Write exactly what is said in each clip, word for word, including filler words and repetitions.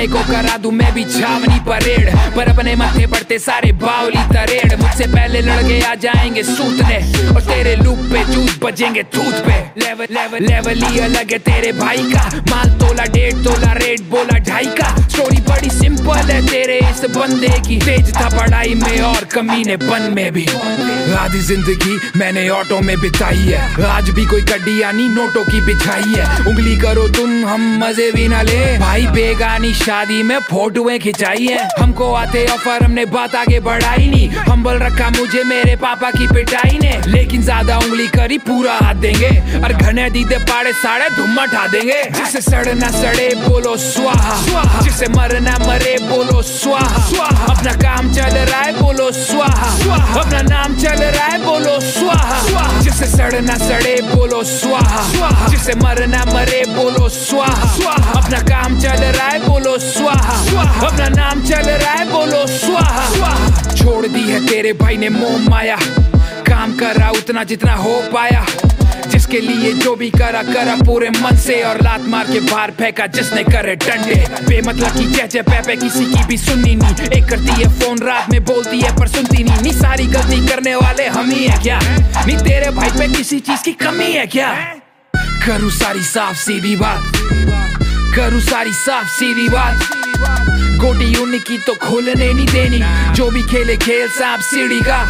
अपने को करा दूं मैं भी छावनी परेड, पर अपने माथे पड़ते सारे बावली तरेड़। मुझसे पहले लड़के आ जाएंगे सूतने और तेरे लूप पे जूत बजेंगे थूत पे। लेवल लेवल लेवल ही अलग है तेरे भाई का, माल तोला डेढ़ तोला रेट बोला ढाई का। स्टोरी बड़ी सिंपल है तेरे इस बंदे की, तेज था पढ़ाई में और कमीने बन में भी। आधी जिंदगी मैंने ऑटो में बिताई है, आज भी कोई कड्डी यानी नोटों की बिछाई है। उंगली करो तुम हम मजे भी ना ले, भाई बेगानी शादी में फोटोएं खिंचाई है। हमको आते ऑफर हमने बात आगे बढ़ाई नहीं, हम्बल रखा मुझे मेरे पापा की पिटाई ने। लेकिन ज्यादा उंगली करी पूरा हाथ देंगे, और घने दीदे पाड़े साड़े धुम्म उठा देंगे। जिसे सड़ना सड़े बोलो स्वाहा, जिसे मरना मरे बोलो स्वाहा। अपना काम चल रहा है बोलो स्वाहा, अपना नाम चल रहा है बोलो स्वाहा। जिसे सड़ना सड़े बोलो स्वाहा, जिसे मरना मरे बोलो स्वाहा। अपना काम चल रहा है बोलो स्वाहा, अपना नाम चल रहा है बोलो स्वाहा। छोड़ दी है तेरे भाई ने मोह माया, काम करा उतना जितना हो पाया। जिसके लिए जो भी करा करा पूरे मन से, और लात मार के बाहर फेंका जिसने करे डंडे। बेमतलब की जय जय पे किसी की भी सुननी नहीं, एक करती है फोन रात में बोलती है पर सुनती नहीं। नी सारी गलती करने वाले हम ही है क्या, नी तेरे भाई पे किसी चीज की कमी है क्या। करूँ सारी साफ सीधी बात, करूँ सारी साफ सीधी बात, गोटी उनकी तो खोलने नहीं देनी। जो भी खेले खेल सांप सीढ़ी का,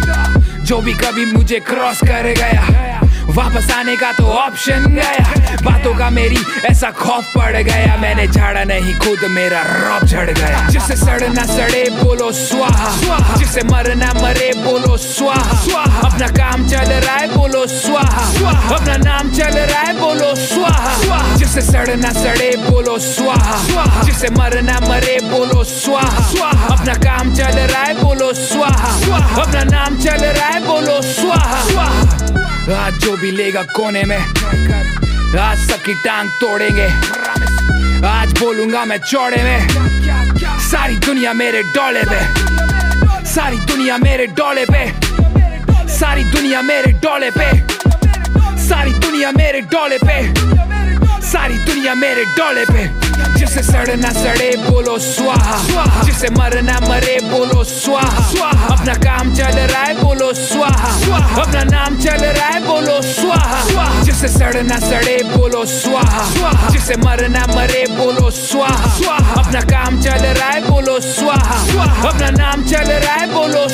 जो भी कभी मुझे क्रॉस कर गया वापस आने का तो ऑप्शन गया। बातों का मेरी ऐसा खौफ पड़ गया, मैंने झाड़ा नहीं खुद मेरा रौब झड़ गया। जिसे सड़ना सड़े बोलो स्वाहा, जिसे मरना मरे बोलो स्वाहा। अपना काम चल रहा है बोलो स्वाहा, अपना नाम चल रहा है बोलो स्वाहा। जिसे सड़ना सड़े बोलो स्वाहा, जिसे मरना मरे बोलो स्वाहा। अपना काम चल रहा है बोलो स्वाहा, अपना नाम चल रहा है बोलो स्वाहा। आज जो भी लेगा कोने में, आज सबकी टांग तोड़ेंगे। आज बोलूंगा मैं चौड़े में, सारी दुनिया मेरे डोले पे, सारी दुनिया मेरे डोले पे, सारी दुनिया मेरे डोले पे, सारी दुनिया मेरे डोले पे, सारी दुनिया मेरे डोले पे। जिसे सड़ना सड़े बोलो स्वाहा, जिसे मरना मरे बोलो स्वाहा। अपना काम चल रहा है बोलो स्वाहा, अपना नाम चल रहा है बोलो स्वाहा। जिसे सड़ना सड़े बोलो स्वाहा, जिसे मरना मरे बोलो स्वाहा। अपना काम चल रहा है बोलो स्वाहा, अपना नाम चल रहा है बोलो